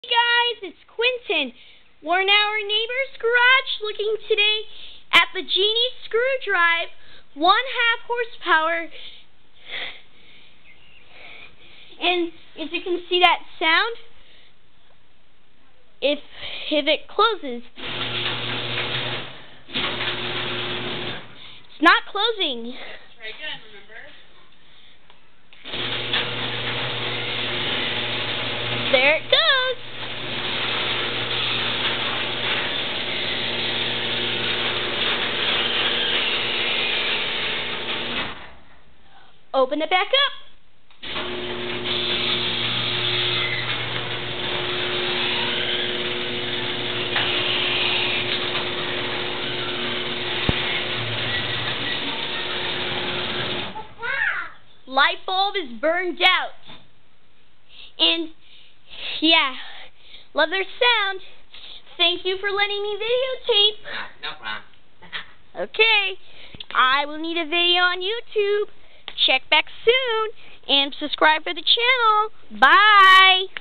Hey guys, it's Quentin. We're in our neighbor's garage looking today at the Genie screw drive, 1/2 horsepower. And as you can see that sound, if it closes, it's not closing. Try again, remember? There it goes. Open it back up. Light bulb is burned out. And yeah, love their sound. Thank you for letting me videotape. No problem. Okay, I will need a video on YouTube. Check back soon and subscribe for the channel. Bye.